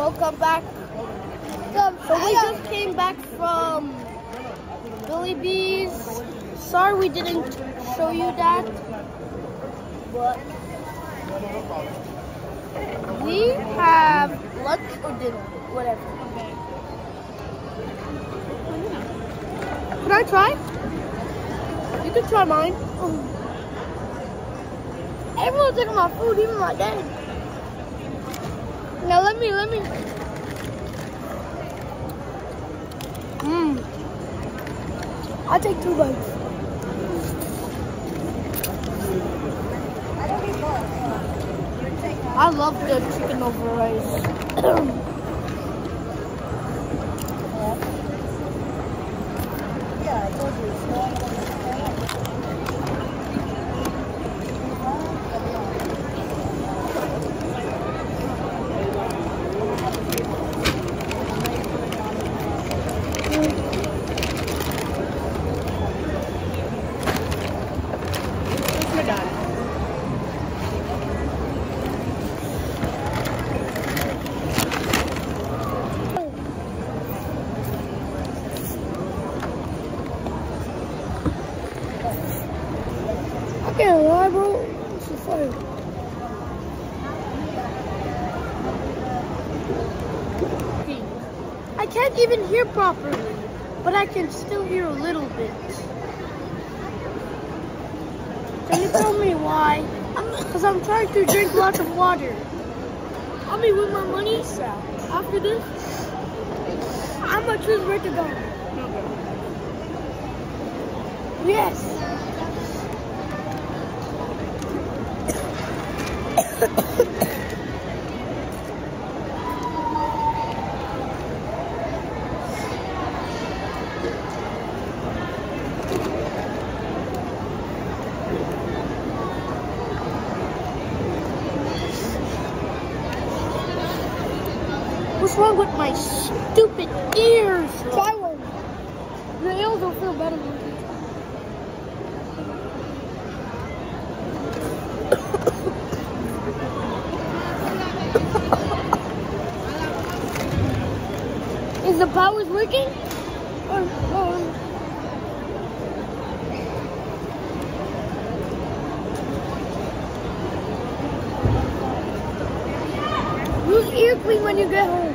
welcome back. So we just came back from Billy B's. Sorry we didn't show you that, but we have lunch or dinner, whatever. Can I try? You can try mine. Everyone's taking my food, even my dad. Now let me. I'll take 2 bites. I love the chicken over rice. Yeah, I told you it's not. I can't lie, bro. This is fire. I can't even hear properly, but I can still hear a little bit. Can you tell me why? Because I'm trying to drink lots of water. I'll be with my money after this. I'm gonna choose where to go. Yes. What's wrong with my stupid ears? Try one. Your ears will feel better than you. Is the powers working? Use ear clean when you get home.